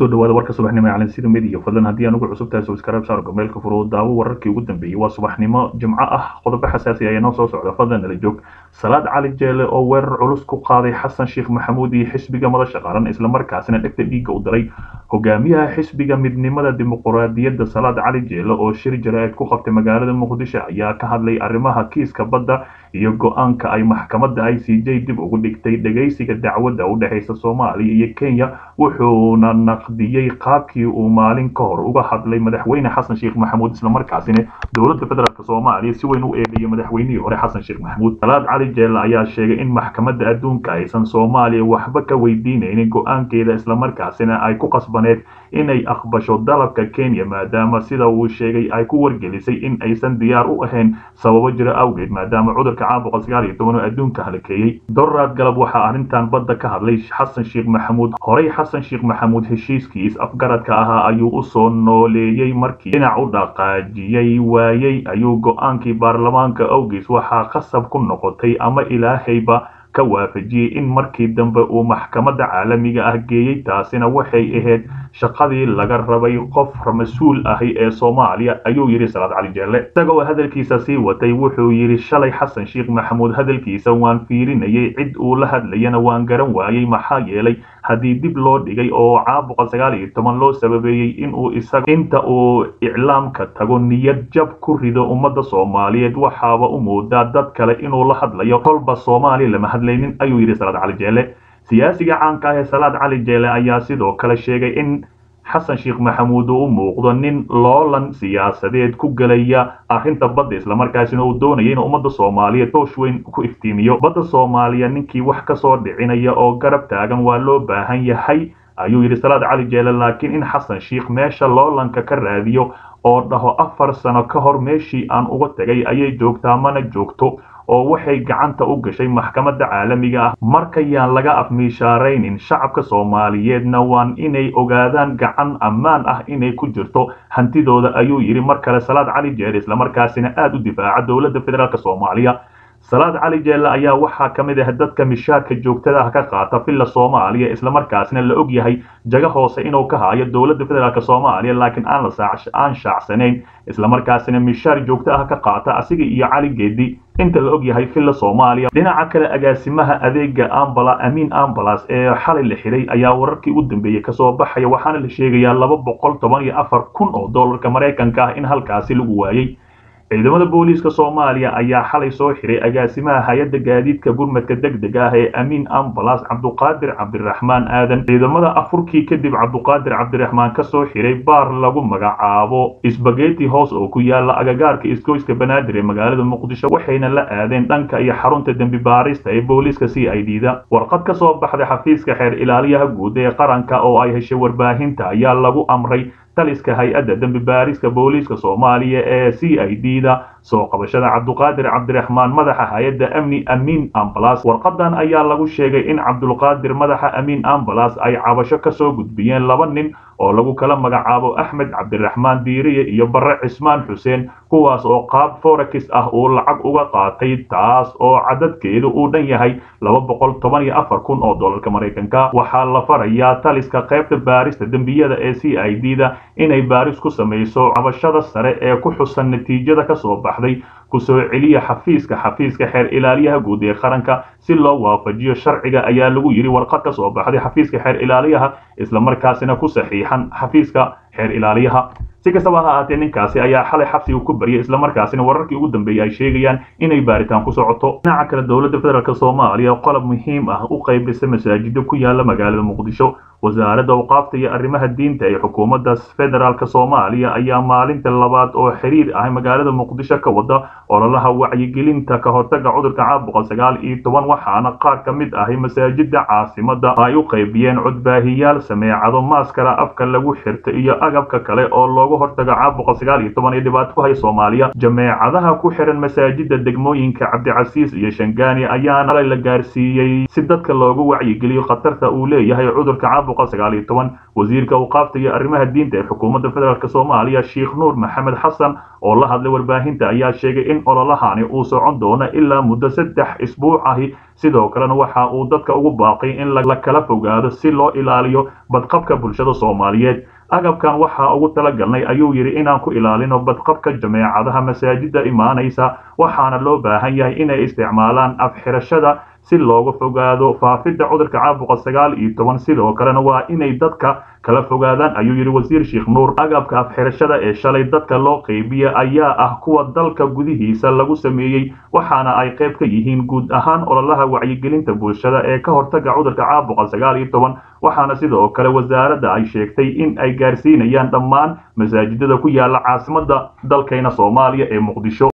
kusoo dhawaada warka subaxnimo ee calansida media fadlan haddii aan ugu cusub tahay subscribe saar gmailka furo daawo wararkii ugu dambeeyay waa subaxnimo jimco ah qodobo xasaasi ah ayaa noo soo socda fadlan nala joog salaad cali jeele oo weerar culus ku qaaday xasan sheekh maxamuud iyo xisbiga madasha qaran isla markaasina dhegta dhiigga u diray hogaamiyaha xisbiga midnimada dimuqraadiyadda salaad cali jeele oo shir jaraa'id ku qabtay magaalada muqdisho ayaa ka hadlay arrimaha kiiska badda iyo go'aanka ay maxkamadda ICJ dib ugu dhigtay dhageysiga dacwadda u dhaxaysa Soomaaliya iyo Kenya wuxuuna naqdiyay qaabkii uu maalin ka hor uga hadlay madaxweyne xasan sheekh maxamuud isla markaasina dowladda federaalka Soomaaliya si weyn u eedeeyay madaxweynihii hore xasan sheekh maxamuud salaad cali jeele ayaa sheegay in maxkamadda adduunka aysan Soomaaliya waxba ka weydiinaynin go'aankeeda isla markaasina ay ku qasbaneed inay aqbasho dalabka Kenya maadaama sida uu sheegay ay ku wargelisay in aysan diyaar u ahayn sababo jira awgeed maadaama cudurka caabuqa 19 adduunka halkeeyay doraad galab waxa arintan badda ka hadlay xasan sheekh maxamuud horey xasan sheekh maxamuud heshiiskiis afgaradka ahaa ayuu u soo nooleeyay markii dhinac u dhaqaajiyay waayay ayuu go'aankii baarlamaanka awgees waxa qasab ku noqotay ama ilaahayba ka waafajiyay in markii dambe uu maxkamadda caalamiga ah geeyay taasina waxay ahayd shaqadii laga rabay qof mas'uul ah ee Soomaaliya ayuu yiri salaad cali jeele isagoo hadalkiisa sii watay wuxuu yiri shalay xasan sheekh maxamuud hadalkiisa waan fiirinayay cid uu la hadlayana waan garan waayay maxaa yeelay hadii dib loo dhigay oo caabuqa 19 loo sababeeyay in uu isaga inta uu iclaamka tago niyad jab ku rido ummadda Soomaaliyeed waxaaba u moodaa dad kale inuu la hadlayo kolba Soomaaliya lama hadlaynin ayuu yiri salaad cali jeele siyaasiga caanka ah salaad cali jeele ayaa sidoo kale sheegay in xasan sheekh maxamuud uu muuqdo nin loolan siyaasadeed ku galaya arrinta badda isla markaasina uu doonayay in ummadda Soomaaliyeed toosh weyn ku iftiimiyo badda Soomaaliya ninkii wax ka soo dhicinaya oo garab taagan waa loo baahan yahay ayuu yiri salaad cali jeele laakiin in xasan sheekh meesha loolanka ka raadiyo oo dhaho 4 sano ka hor meeshii aan uga tagay ayay joogtaa mana joogto oo waxay gacanta u gashay maxkamadda caalamiga ah markayaan laga afmiishaaraynin shacabka Soomaaliyeedna waan inay ogaadaan gacan ammaan ah inay ku jirto hantidooda ayuu yiri mar kale salaad cali jeele isla markaasina aad u difaaca dowladda federaalka Soomaaliya salaad cali jeele ayaa waxa kamid ah dadka mishaarka joogtada ah ka qaata filla Soomaaliya isla markaasina la og yahay jaga hoose inuu ka haayo dowladda federaalka Soomaaliya laakiin aan shaacsanayn isla markaasina mishaar joogto ah ka qaata asiga iyo cali geedi inta la og yahay filla Soomaaliya dhinaca kale agaasimaha adeega Amin Ambulance ee xalay la xiray ayaa wararkii u dambeeyay ka soo baxay waxaana la sheegayaa $214,000 Mareykanka ah in halkaasi lagu waayay ciidamada booliiska Soomaaliya ayaa xalay soo xiray agaasimaha hay'adda gaadiidka gurmadka degdega ah ee Amin Ambulance Cabduqaadir Cabdiraxmaan Aadan ciidamada afurkii kadib Cabduqaadir Cabdiraxmaan ka soo xiray baar lagu magacaabo Spaghetti House oo ku yaala agagaarka isgoyska Banaadir ee magaalada Muqdisho waxayna la aadeen dhanka iyo xarunta dambi baarista ee booliiska CID-da warqad ka soo baxday xafiiska xeer ilaaliyaha guud ee qaranka oo ay heshay warbaahinta ayaa lagu amray taliska hay'adda dambi baariska booliiska Soomaaliya ee CID-da soo qabashada Cabduqaadir Cabdiraxmaan madaxa hay'adda Amin Ambulance warqadan ayaa lagu sheegay in Cabduqaadir madaxa Amin Ambulance ay cabasho ka soo gudbiyeen laba nin oo lagu kala magacaabo Axmed Cabdiraxmaan Diiriye iyo Barre Cismaan Xuseen kuwaas oo qaab forex ah oo lacag uga qaatay taas oo cadadkeedu uu dhan yahay $214,000 Mareykanka waxaa la farayaa taliska qaybta baarista dambiyada ee CID-da inay baaris ku sameeyso cabashada sare ee ku xusan natiijada ka soo baxday ku soo celiya xafiiska xeer ilaaliyaha guud ee qaranka si loo waafajiyo sharciga ayaa lagu yiri warqad ka soo baxday xafiiska xeer ilaaliyaha isla markaasina ku saxiixan xafiiska xeer ilaaliyaha si kastaba ha ahaatee ninkaasi ayaa xalay xabsiga ku bariyay isla markaasina wararkii ugu dambeeyay ay sheegayaan inay baaritaan ku socoto dhinaca kale dowladda federaalka Soomaaliya qalab muhiim ah u qaybisay masaajidda ku yaala magaalada Muqdisho wasaaradda awqaafta iyo arrimaha diinta ee xukuumadda federaalka Soomaaliya ayaa maalinta labaad oo xiriir ah magaalada Muqdisho ka wada ololaha wacyigelinta ka hortagga cudurka caabuqa 19 waxaana qaar ka mid ah masaajidda caasimadda ay u qaybiyeen codbaahiyaal sameecado maaskara afka lagu xirto iyo agabka kale oo loogu looga hortago caabuqa 19 ee dhibaato ku haya Soomaaliya jameecadaha ku xiran masaajida degmooyinka Cabdicasiis iyo Shangaani ayaana la gaarsiiyay si dadka loogu wacyigeliyo khatarta uu leeyahay cudurka caabuqa 19 wasiirka uu qaaftay arrimaha diinta ee xukuumadda federaalka Soomaaliya Sheekh Nuur Maxamed Xasan oo la hadlay warbaahinta ayaa sheegay in ololahani uu socon doono ilaa muddo 3 isbuuc ah sidoo kalena waxa uu dadka ugu baaqay in la kala fogaado si loo ilaaliyo badqabka bulshada Soomaaliyeed agabkan waxa ugu talagalnay ayuu yiri inaan ku ilaalino badqabka jameecadaha masaajida imaanaysa waxaana loo baahan yahay inay isticmaalaan afxirashada si looga fogaado faafidda cudurka caabuqa 19 sidoo kalena waa inay dadka kala fogaadaan ayuu yiri wasiir Sheekh Nuur agabka afxirashada ee shalay dadka loo qeybiyay ayaa ah kuwa dalka gudihiisa lagu sameeyay waxaana ay qayb ka yihiin guud ahaan ololaha wacyigelinta bulshada ee ka hortaga cudurka caabuqa 19 waxaana sidoo kale wasaaradda ay sheegtay in ay gaarsiinayaan dhammaan masaajidada ku yaala caasimadda dalkeena Soomaaliya ee Muqdisho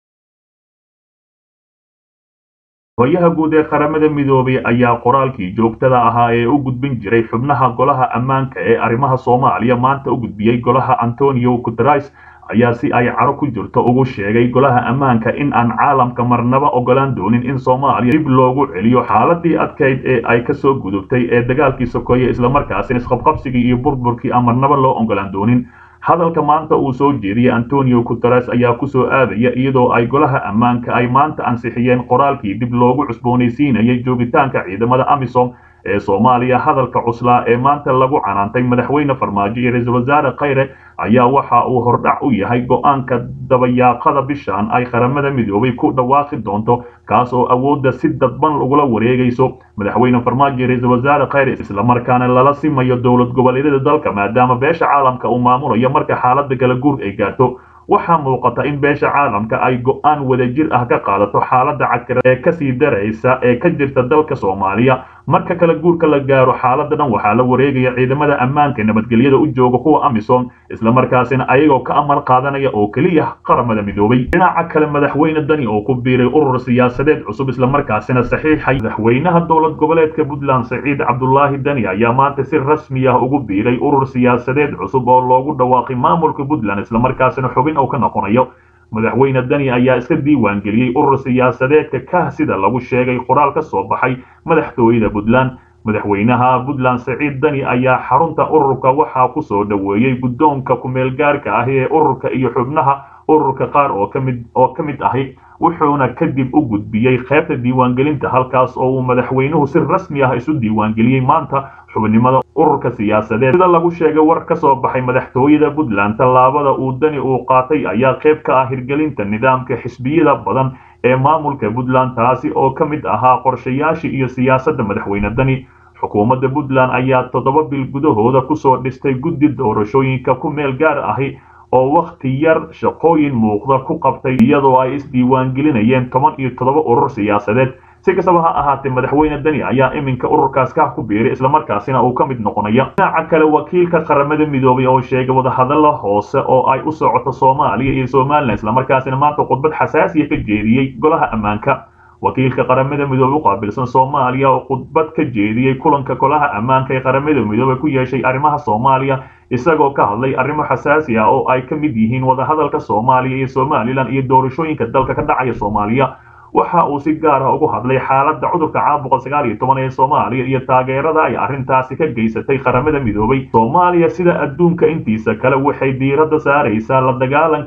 Hoyaha guud ee qaramada midoobay ayaa qoraalkii joogtada ahaa ee u gudbin jiray xubnaha golaha ammaanka ee arrimaha Soomaaliya maanta u gudbiyay golaha Antonio Guterres ayaa si ay caro ku jirto ugu sheegay golaha ammaanka in aan caalamka marnaba ogolaan doonin in Soomaaliya dib loogu celiyo xaaladii adkeyd ee ay ka soo gudubtay ee dagaalkii sokoye isla markaasina isqabqabsigii iyo burburkii aan marnaba loo ogolaan doonin hadalka maanta uu soo jeediyay Antonio Guterres ayaa ku soo aadaya iyadoo ay golaha ammaanka ay maanta ansixiyeen qoraalkii dib loogu cusboonaysiinayay joogitaanka ciidamada AMISOM ee Soomaaliya hadalka cuslaa ee maanta lagu canaantay madaxweyne Farmaajo iyo ra'iisul wasaare Khayre ayaa waxa uu hordhac u yahay go'aanka dabayaaqada bishan ay qaramada midoobay ku dhawaaqi doonto kaas oo awoodda si dadban ugula wareegayso madaxweyne Farmaajo iyo ra'iisul wasaare Khayre isla markaana lala simayo dawlad goboleedyada dalka maadaama beesha caalamka uu maamulayo marka xaaladda kala guur ay gaarto waxaa muuqata in beesha caalamka ay go'aan wadajir ah ka qaadato xaaladda cakira ee ka sii daraysa ee ka jirta dalka Soomaaliya marka kala guurka la gaaro xaaladdan waxaa la wareegaya ciidamada ammaanka nabadgelyada u jooga kuwa AMISOM isla markaasina ayagoo ka amar qaadanaya oo kaliya qaramada midoobay dhinaca kale madaxweyne Dani oo ku biiray urur siyaasadeed cusub isla markaasina saxiixay madaxweynaha dowlad goboleedka Puntland Saciid Cabdullaahi Dani ayaa maanta si rasmi ah ugu biiray urur siyaasadeed cusub oo loogu dhawaaqay maamulka Puntland isla markaasina xubin oo ka noqonayo madaxweyne Dani ayaa iska diiwaan geliyay urur siyaasadeedka ka sida lagu sheegay qoraal ka soo baxay madaxtooyada Puntland madaxweynaha Puntland Saciid Dani ayaa xarunta ururka waxa ku soo dhaweeyay guddoonka ku meel gaarka ah ee ururka iyo xubnaha ururka qaar oo ka mid ah wuxuuna kadib u gudbiyay qaybta diiwaangelinta halkaas oo uu madaxweynuhu si rasmi ah isu diiwaangeliyay maanta xubinimada ururka siyaasadeed sida lagu sheegay war ka soo baxay madaxtooyada Puntland talaabada uu Dani uu qaatay ayaa qayb ka ah hirgelinta nidaamka xisbiyada badan ee maamulka Puntland taasi oo ka mid ahaa qorshayaashii iyo siyaasadda madaxweyne Dani xukuumadda Puntland ayaa 7 bil gudahooda ku soo dhistay guddi doorashooyinka ku meel gaar ah oo waqti yar shaqooyin muuqda ku qabtay iyadoo ay isdiiwaan gelinayeen 17 urur siyaasadeed si kastaba ha ahaatee madaxweyne Dani ayaa iminka ururkaas ka ku biiray isla markaasina uu ka mid noqonaya dhinaca kale wakiilka qaramada midoobay oo sheegay wadahadalo hoose oo ay u socoto Soomaaliya iyo Soomaaliland isla markaasina maanta khudbad xasaasi ah ka jeediyay golaha ammaanka wakiilka qaramada midoobay u qaabilsan Soomaaliya oo khudbad ka jeediyay kulanka golaha ammaanka ee qaramada midoobay ku yeeshay arrimaha Soomaaliya isagoo ka hadlay arrimo xasaasi ah oo ay ka mid yihiin wadahadalka Soomaaliya iyo Soomaaliland iyo doorashooyinka dalka ka dhacaya Soomaaliya waxa uu si gaar ah ugu hadlay xaaladda cudurka caabuqa 19 ee Soomaaliya iyo taageerada ay arrintaasi ka geysatay qaramada midoobay Soomaaliya sida adduunka intiisa kale waxay diiradda saaraysaa la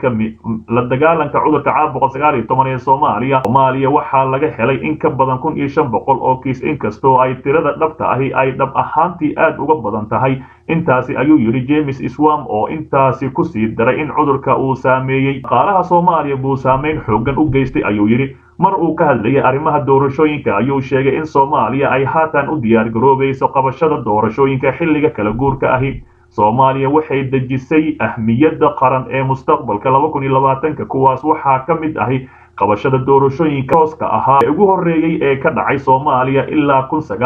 dagaalanka cudurka caabuqa 19 ee Soomaaliya waxa laga helay in ka badan 1500 oo kiis inkastoo ay tirada dhabta ahi ay dhab ahaantii aad uga badan tahay intaasi ayuu yiri James Iswam oo intaasi ku sii daray in cudurka uu saameeyay qaalaha Soomaaliya buu saameyn xooggan u geystay ayuu yiri mar uu ka hadlayay arrimaha doorashooyinka ayuu sheegay in Soomaaliya ay haatan u diyaar garoobayso qabashada doorashooyinka xilliga kala guurka ahi Soomaaliya waxay dejisay ahmiyadda qaran ee mustaqbalka 2020 kuwaas waxaa ka mid ahi qabashada doorashooyinka hooska ahaa ee ugu horeeyay ee ka dhacay Soomaaliya ilaa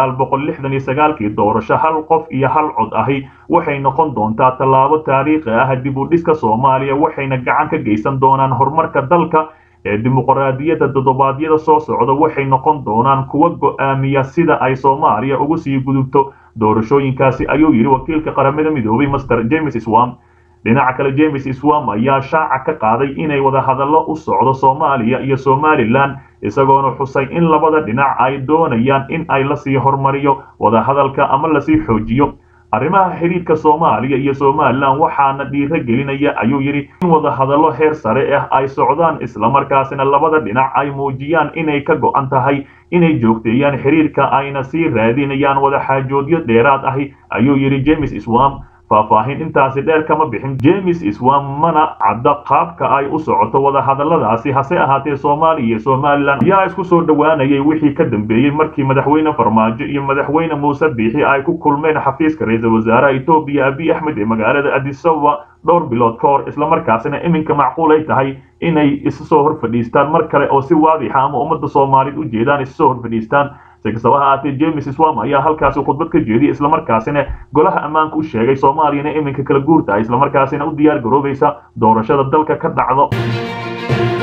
1969 doorasho hal qof iyo hal cod ahi waxay noqon doontaa tallaabo taariikhi ah dib u dhiska Soomaaliya waxayna gacan ka geysan doonaan horumarka dalka ee dimuqraadiyadda todobaadyada soo socda waxay noqon doonaan kuwa go'aamiya sida ay Soomaaliya ugu sii gudubto doorashooyinkaasi ayuu yiri wakiilka qaramada midoobay Mr James Iswam dhinaca kale James Iswam ayaa shaaca ka qaaday inay wada hadallo u socdo Soomaaliya iyo Somaliland isagoona xusay in labada dhinac ay doonayaan in ay la sii hormariyo wada hadalka ama la sii xoojiyo arrimaha xiriirka Soomaaliya iyo Somaliland waxaana dhiirigelinaya ayuu yiri in wada hadallo heer sare ah ay socdaan isla markaasina labada dhinac ay muujiyaan inay ka go'an tahay inay joogteeyaan xiriirka ayna sii raadinayaan wada xaajoodyo dheeraad ah ayuu yiri James Iswam faahfaahin intaasi dheer kama bixin James Iswam mana cadda qaabka ay u socoto wada hadalladaasi hase ahaatee Soomaaliya iyo Somaliland ayaa isku soo dhawaanayay wixii ka dambeeyay markii madaxweyne Farmaajo iyo madaxweyne Muuse Biixi ay ku kulmeen xafiiska ra'iisul wasaaraha Itoobiya Abiy Ahmed ee magaalada Addis Ababa dhowr bilood ka hor isla markaasina iminka macquul ay tahay inay isu soo hor fadhiistaan mar kale oo si waadix ah ama ummadda Soomaaliyeed u jeedaan isu soo hor fadhiistaan سكسوها آتي جيمس إسوام أيها هالكاسو خطبت كجدي إسلام مركاسنا قولها أمان كل شيء سومالينا إمن ككل جورتا إسلام مركاسنا وديار جروبيسا دور شاد الدلك كدعض